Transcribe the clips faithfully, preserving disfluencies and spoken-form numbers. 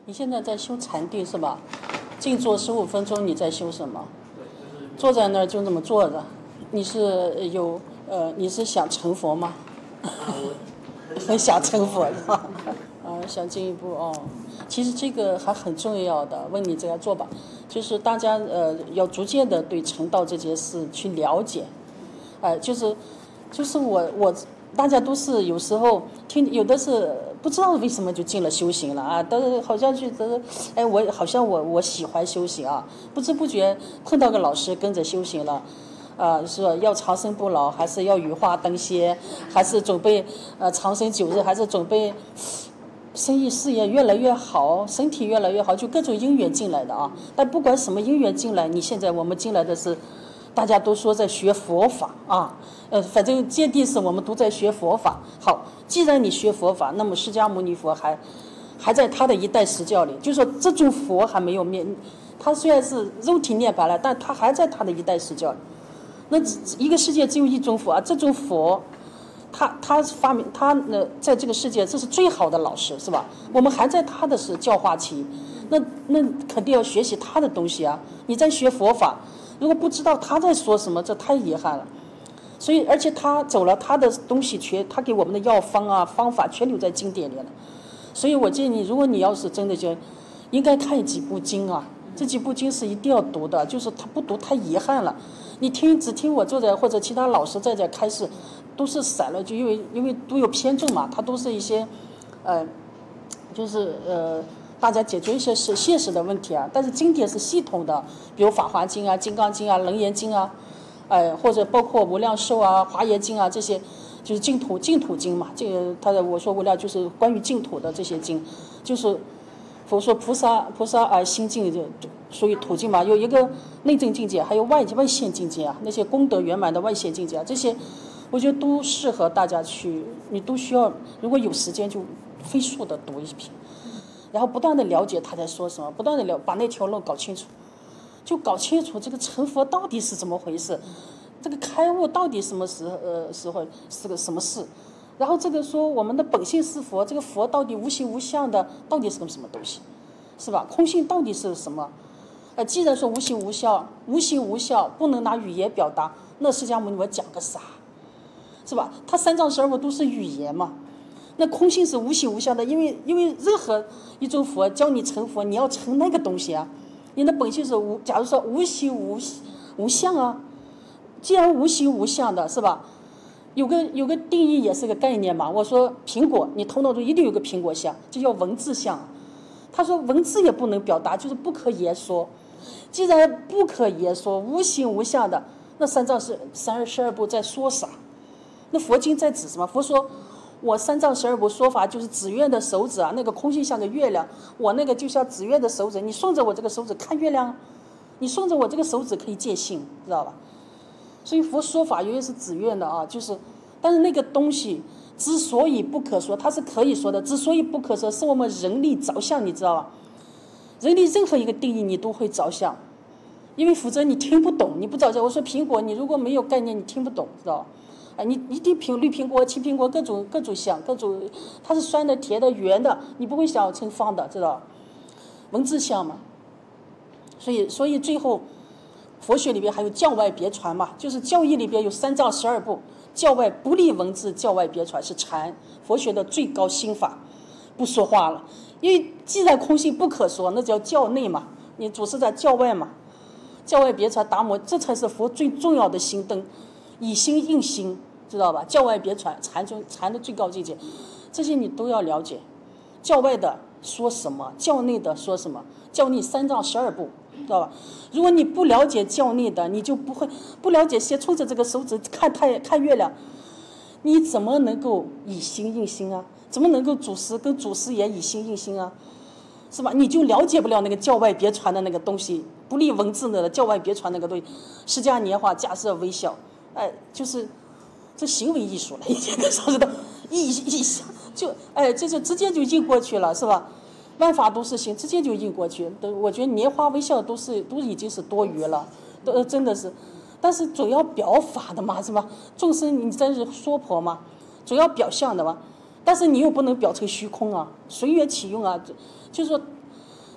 你现在在修禅定是吧？静坐十五分钟，你在修什么？坐在那儿就这么坐着。你是有呃，你是想成佛吗？很想成佛是吧？啊，想进一步哦。其实这个还很重要的，问你这样做吧，就是大家呃要逐渐的对成道这件事去了解，哎、呃，就是就是我我大家都是有时候听有的是不知道为什么就进了修行了啊，但是好像觉得哎我好像我我喜欢修行啊，不知不觉碰到个老师跟着修行了。啊、呃，说要长生不老，还是要羽化登仙，还是准备呃长生久日，还是准备生意事业越来越好，身体越来越好，就各种因缘进来的啊。但不管什么因缘进来，你现在我们进来的是，大家都说在学佛法啊，呃，反正界定是我们都在学佛法。好，既然你学佛法，那么释迦牟尼佛还还在他的一代时教里，就说这种佛还没有灭，他虽然是肉体涅槃了，但他还在他的一代时教里。那一个世界只有一种佛啊，这种佛，他他发明他呢，在这个世界这是最好的老师是吧？我们还在他的是教化期，那那肯定要学习他的东西啊。你在学佛法，如果不知道他在说什么，这太遗憾了。所以，而且他走了，他的东西全，他给我们的药方啊方法全留在经典里了。所以我建议你，如果你要是真的就，应该看几部经啊，这几部经是一定要读的，就是他不读太遗憾了。你听只听我坐在或者其他老师在这开示，都是散了，就因为因为都有偏重嘛，它都是一些，呃，就是呃，大家解决一些是现实的问题啊。但是经典是系统的，比如《法华经》啊、《金刚经》啊、《楞严经》啊，呃，或者包括《无量寿》啊、《华严经》啊这些，就是净土净土经嘛。这个他的我说无量就是关于净土的这些经，就是佛说菩萨菩萨啊心境就属于土经嘛，有一个内证境界，还有外外现境界啊，那些功德圆满的外现境界啊，这些我觉得都适合大家去，你都需要，如果有时间就飞速的读一篇，然后不断的了解他在说什么，不断的了把那条路搞清楚，就搞清楚这个成佛到底是怎么回事，这个开悟到底什么时呃时候是个什么事，然后这个说我们的本性是佛，这个佛到底无形无相的，到底是个什么东西，是吧？空性到底是什么？呃，既然说无形无相，无形无相不能拿语言表达，那释迦牟尼佛讲个啥？是吧？他三藏十二部都是语言嘛。那空性是无形无相的，因为因为任何一种佛教你成佛，你要成那个东西啊。你的本性是无，假如说无形无无相啊，既然无形无相的，是吧？有个有个定义也是个概念嘛。我说苹果，你头脑中一定有个苹果相，就叫文字相。他说文字也不能表达，就是不可言说。既然不可言说，无形无相的，那三藏是三十二部在说啥？那佛经在指什么？佛说我三藏十二部说法就是指月的手指啊，那个空性像个月亮，我那个就像指月的手指，你顺着我这个手指看月亮，你顺着我这个手指可以见性，知道吧？所以佛说法永远是指月的啊，就是，但是那个东西之所以不可说，它是可以说的，之所以不可说，是我们人力着相，你知道吧？人力任何一个定义你都会着相，因为否则你听不懂，你不着相。我说苹果，你如果没有概念，你听不懂，知道吧？啊，你一定苹绿苹果、青苹果，各种各种相，各种它是酸的、甜的、圆的，你不会想成方的，知道吧？文字相嘛。所以，所以最后，佛学里边还有教外别传嘛，就是教义里边有三藏十二部，教外不立文字，教外别传是禅，佛学的最高心法，不说话了。因为既然空性不可说，那叫教内嘛，你主是在教外嘛，教外别传达摩，这才是佛最重要的心灯，以心印心，知道吧？教外别传，禅中禅的最高境界，这些你都要了解。教外的说什么，教内的说什么，教内三藏十二部，知道吧？如果你不了解教内的，你就不会不了解，先冲着这个手指看太看月亮，你怎么能够以心印心啊？怎么能够祖师跟祖师爷以心印心啊？是吧？你就了解不了那个教外别传的那个东西，不立文字的教外别传那个东西。释迦年华假设微笑，哎，就是这行为艺术了，已经跟上知道意意象就哎，这就直接就印过去了，是吧？万法都是心，直接就印过去。都我觉得年华微笑都是都已经是多余了，都真的是。但是总要表法的嘛，是吧？众生你真是说婆嘛，总要表象的嘛。但是你又不能表成虚空啊，随缘起用啊，就是说，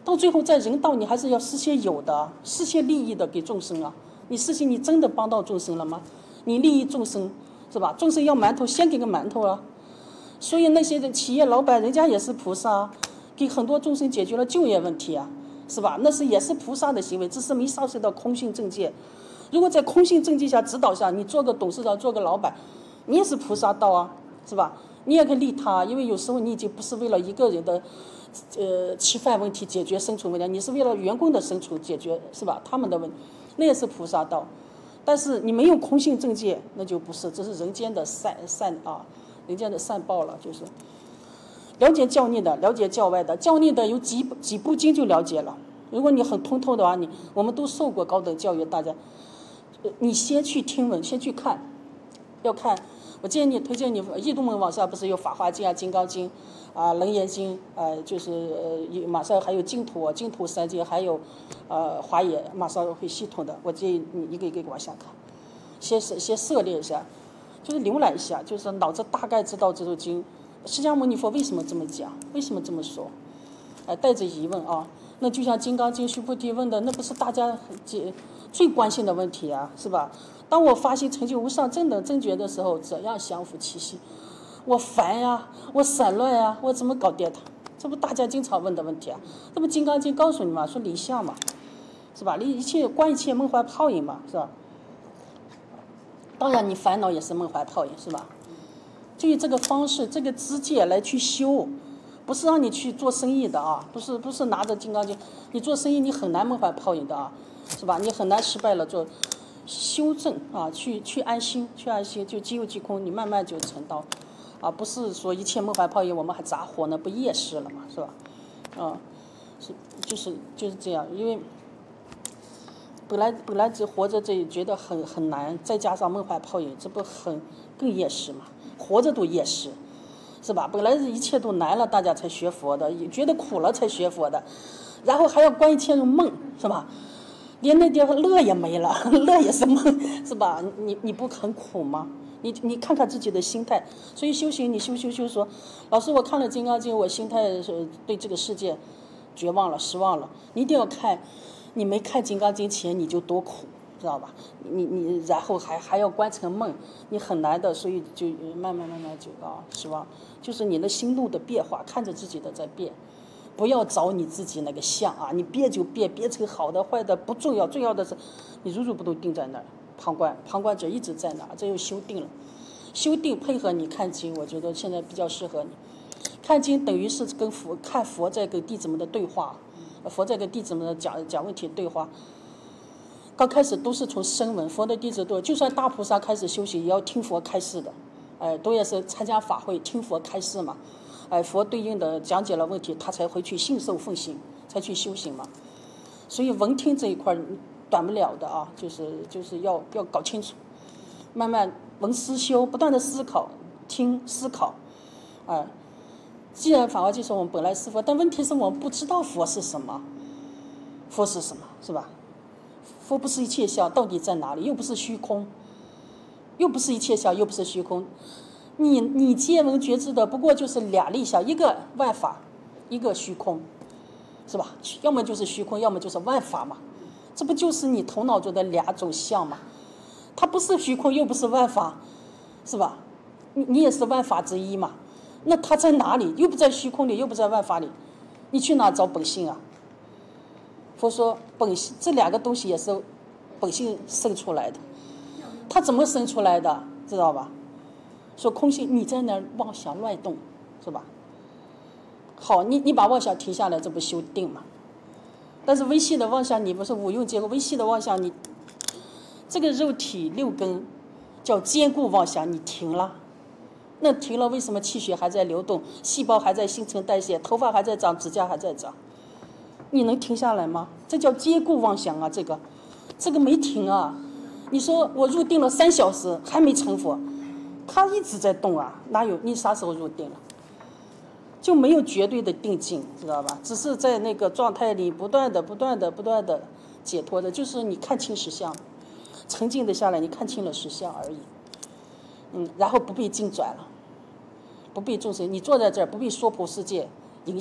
到最后在人道你还是要实现有的，实现利益的给众生啊。你实现你真的帮到众生了吗？你利益众生是吧？众生要馒头，先给个馒头啊。所以那些企业老板人家也是菩萨，给很多众生解决了就业问题啊，是吧？那是也是菩萨的行为，只是没上升到空性正界。如果在空性正界下指导下，你做个董事长，做个老板，你也是菩萨道啊，是吧？你也可以利他，因为有时候你已经不是为了一个人的，呃，吃饭问题解决生存问题，你是为了员工的生存解决，是吧？他们的问题，那也是菩萨道。但是你没有空性正界，那就不是，这是人间的善善啊，人间的善报了，就是了解教内的，了解教外的，教内的有几几部经就了解了。如果你很通透的话，你我们都受过高等教育，大家，你先去听闻，先去看，要看。我建议你推荐你异度门网上不是有《法华经》啊、《金刚经》啊、《楞严经》啊，就是呃马上还有净土、净土三经，还有呃华严，马上会系统的。我建议你一个一个往下看，先先涉猎一下，就是浏览一下，就是脑子大概知道这首经。释迦牟尼佛为什么这么讲？为什么这么说？哎，带着疑问啊。那就像《金刚经》须菩提问的，那不是大家最最关心的问题啊，是吧？当我发心成就无上正等正觉的时候，怎样降伏其心？我烦呀，我散乱呀，我怎么搞定它？这不大家经常问的问题啊？这不《金刚经》告诉你嘛，说离相嘛，是吧？离一切观一切梦幻泡影嘛，是吧？当然，你烦恼也是梦幻泡影，是吧？就以这个方式、这个知界来去修，不是让你去做生意的啊，不是不是拿着《金刚经》，你做生意你很难梦幻泡影的啊，是吧？你很难失败了做。修正啊，去去安心，去安心，就即有即空，你慢慢就成道，啊，不是说一切梦幻泡影，我们还咋活呢？不夜视了嘛，是吧？啊，是就是就是这样，因为本来本来只活着这觉得很很难，再加上梦幻泡影，这不很更夜视嘛？活着都夜视，是吧？本来是一切都难了，大家才学佛的，也觉得苦了才学佛的，然后还要观一切种梦，是吧？连那点乐也没了，乐也是梦，是吧？你你不很苦吗？你你看看自己的心态。所以修行，你修修修说，老师，我看了《金刚经》，我心态是对这个世界绝望了、失望了。你一定要看，你没看《金刚经》前你就多苦，知道吧？你你然后还还要观成梦，你很难的，所以就慢慢慢慢就啊失望。就是你的心路的变化，看着自己的在变。不要找你自己那个相啊，你变就变，变成好的坏的不重要，重要的是你如如不动定在那儿，旁观旁观者一直在那儿，这又修定了，修定配合你看经，我觉得现在比较适合你。看经等于是跟佛看佛在跟弟子们的对话，佛在跟弟子们的讲讲问题对话。刚开始都是从声闻，佛的弟子都就算大菩萨开始修行，也要听佛开示的，哎，都也是参加法会听佛开示嘛。哎，佛对应的讲解了问题，他才回去信受奉行，才去修行嘛。所以闻听这一块短不了的啊，就是就是要要搞清楚，慢慢闻思修，不断的思考、听、思考。哎，既然法华经说我们本来是佛，但问题是我们不知道佛是什么，佛是什么，是吧？佛不是一切相，到底在哪里？又不是虚空，又不是一切相，又不是虚空。你你见闻觉知的不过就是俩力相，一个万法，一个虚空，是吧？要么就是虚空，要么就是万法嘛，这不就是你头脑中的两种相嘛？它不是虚空，又不是万法，是吧？你你也是万法之一嘛？那它在哪里？又不在虚空里，又不在万法里，你去哪找本性啊？佛说本性这两个东西也是本性生出来的，它怎么生出来的？知道吧？说空性，你在那儿妄想乱动，是吧？好，你你把妄想停下来，这不修定嘛？但是微细的妄想，你不是无用结果，微细的妄想，你这个肉体六根叫坚固妄想，你停了，那停了，为什么气血还在流动，细胞还在新陈代谢，头发还在长，指甲还在长？你能停下来吗？这叫坚固妄想啊！这个，这个没停啊！你说我入定了三小时还没成佛。他一直在动啊，哪有你啥时候入定了？就没有绝对的定境，知道吧？只是在那个状态里不断的、不断的、不断的解脱的，就是你看清实相，沉静的下来，你看清了实相而已。嗯，然后不被境转了，不被众生，你坐在这儿不被娑婆世界影响，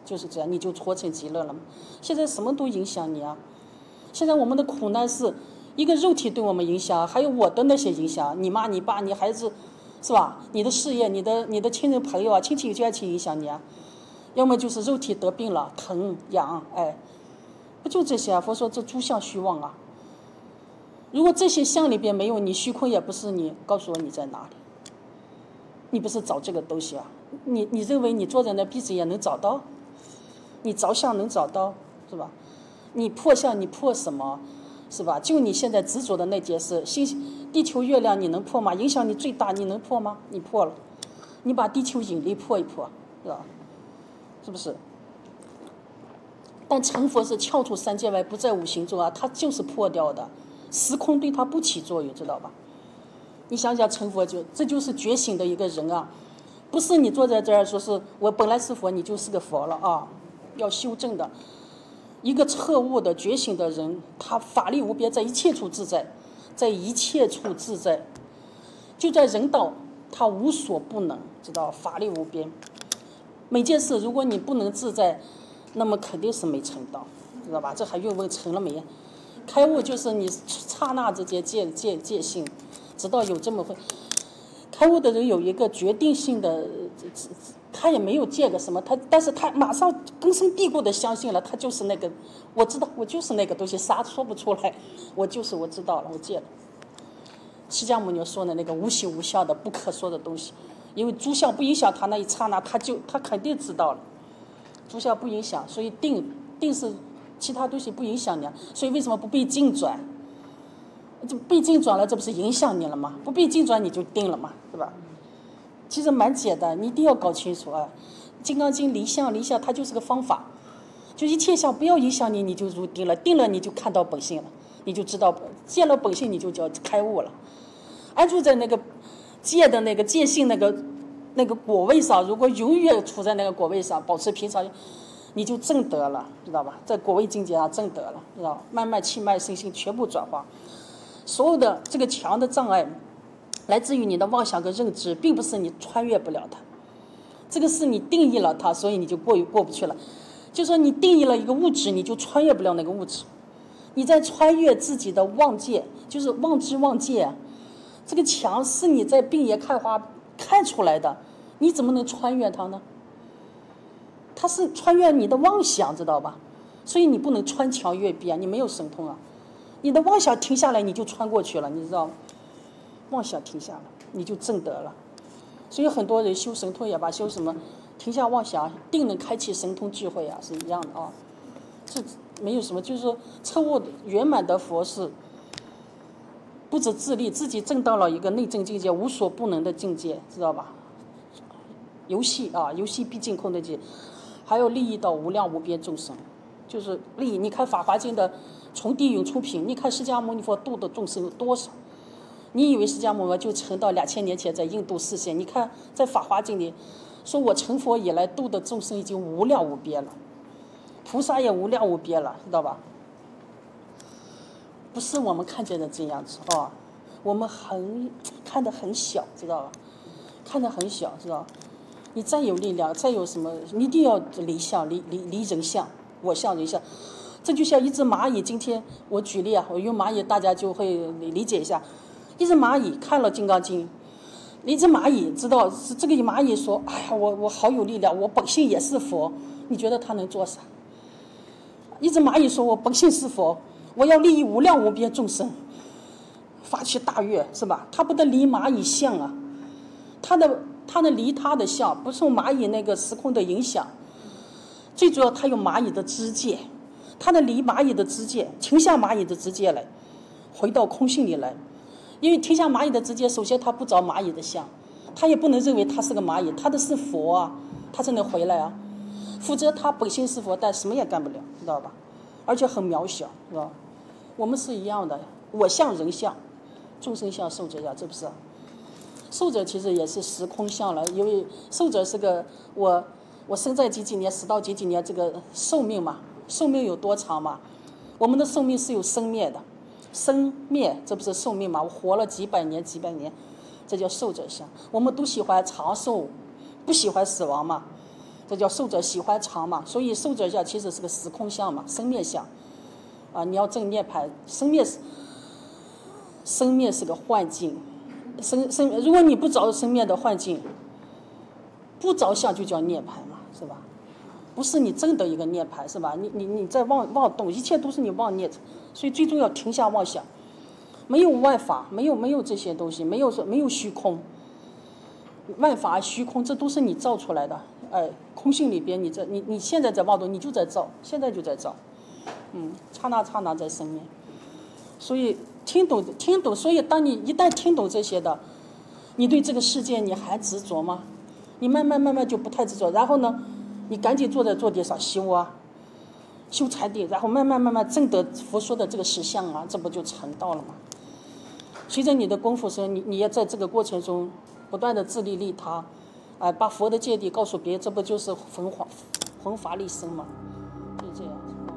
就是这样，你就活成极乐了嘛。现在什么都影响你啊！现在我们的苦难是一个肉体对我们影响，还有我的那些影响，你妈、你爸、你孩子，是吧？你的事业、你的你的亲人朋友啊，亲戚眷亲影响你啊。要么就是肉体得病了，疼痒，哎，不就这些啊？佛说这诸相虚妄啊。如果这些相里边没有你，虚空也不是你，告诉我你在哪里？你不是找这个东西啊？你你认为你坐在那闭着眼能找到？你着相能找到是吧？你破相你破什么？是吧？就你现在执着的那件事，星地球月亮你能破吗？影响你最大，你能破吗？你破了，你把地球引力破一破，是吧？是不是？但成佛是跳出三界外，不在五行中啊，它就是破掉的，时空对它不起作用，知道吧？你想想成佛就这就是觉醒的一个人啊，不是你坐在这儿说是我本来是佛，你就是个佛了啊，要修正的。一个彻悟的觉醒的人，他法力无边，在一切处自在，在一切处自在，就在人道，他无所不能，知道法力无边。每件事如果你不能自在，那么肯定是没成道，知道吧？这还用问成了没？开悟就是你刹那之间界界界性，直到有这么会。开悟的人有一个决定性的，他也没有戒个什么，他但是他马上根深蒂固的相信了，他就是那个，我知道我就是那个东西，啥说不出来，我就是我知道了，我戒了。释迦牟尼说的那个无形无相的不可说的东西，因为诸相不影响他那一刹那，他就他肯定知道了。诸相不影响，所以定定是其他东西不影响你，所以为什么不被境转？就被境转了，这不是影响你了吗？不被境转你就定了嘛，对吧？其实蛮简单，你一定要搞清楚啊。金刚经离相离相，它就是个方法，就一切相不要影响你，你就入定了，定了你就看到本性了，你就知道见了本性，你就叫开悟了。安住在那个戒的那个戒性那个那个果位上，如果永远处在那个果位上，保持平常，你就正得了，知道吧？在果位境界上正得了，知道吧？慢慢气脉身心全部转化。所有的这个强的障碍，来自于你的妄想跟认知，并不是你穿越不了它，这个是你定义了它，所以你就过过不去了。就说你定义了一个物质，你就穿越不了那个物质。你在穿越自己的妄界，就是妄知妄界。这个墙是你在病野开花看出来的，你怎么能穿越它呢？它是穿越你的妄想，知道吧？所以你不能穿墙越壁啊，你没有神通啊。你的妄想停下来，你就穿过去了，你知道吗？妄想停下了，你就证得了。所以很多人修神通也罢，修什么，停下妄想，定能开启神通智慧啊，是一样的啊。这没有什么，就是说彻悟圆满的佛是不止自立，自己证到了一个内证境界，无所不能的境界，知道吧？游戏啊，游戏必尽空的境，还有利益到无量无边众生，就是利益。你看《法华经》的从地涌出品，你看释迦牟尼佛度的众生有多少？你以为释迦牟尼佛就成到两千年前在印度示现？你看在《法华经》里说，我成佛以来度的众生已经无量无边了，菩萨也无量无边了，知道吧？不是我们看见的这样子哦，我们很看得很小，知道吧？看得很小，知道？你再有力量，再有什么，你一定要离相，离离离人相，我相人相。这就像一只蚂蚁，今天我举例啊，我用蚂蚁，大家就会理解一下。一只蚂蚁看了《金刚经》，一只蚂蚁知道是这个蚂蚁说：“哎呀，我我好有力量，我本性也是佛。”你觉得它能做啥？一只蚂蚁说：“我本性是佛。”我要利益无量无边众生，发起大愿，是吧？他不得离蚂蚁相啊，他的他的离他的相，不受蚂蚁那个时空的影响。最主要，他有蚂蚁的知界，他的离蚂蚁的知界，停下蚂蚁的知界来，回到空性里来。因为停下蚂蚁的知界，首先他不着蚂蚁的相，他也不能认为他是个蚂蚁，他的是佛啊，他才能回来啊。否则他本性是佛，但什么也干不了，知道吧？而且很渺小，是吧？我们是一样的，我相人相，众生相，寿者相，这不是？寿者其实也是时空相了，因为寿者是个我我生在几几年，死到几几年，这个寿命嘛，寿命有多长嘛？我们的寿命是有生灭的，生灭这不是寿命嘛？我活了几百年几百年，这叫寿者相。我们都喜欢长寿，不喜欢死亡嘛？ 这叫寿者喜欢长嘛。所以寿者相其实是个时空相嘛，生灭相啊。你要证涅槃，生灭是生灭是个幻境，生生如果你不着生灭的幻境，不着相就叫涅槃嘛，是吧？不是你真的一个涅槃，是吧？你你你在妄妄动，一切都是你妄念，所以最终要停下妄想。没有万法，没有没有这些东西，没有说没有虚空，万法虚空这都是你造出来的。哎，空性里边你这你你现在在妄动，你就在造，现在就在造，嗯，刹那刹那在生灭。所以听懂听懂，所以当你一旦听懂这些的，你对这个世界你还执着吗？你慢慢慢慢就不太执着，然后呢，你赶紧坐在坐地上修啊，修禅定，然后慢慢慢慢证得佛说的这个实相啊，这不就成道了吗？随着你的功夫时候，你你也在这个过程中不断的自利利他，啊、呃，把佛的戒谛告诉别人，这不就是弘法弘法利生吗？就是这样。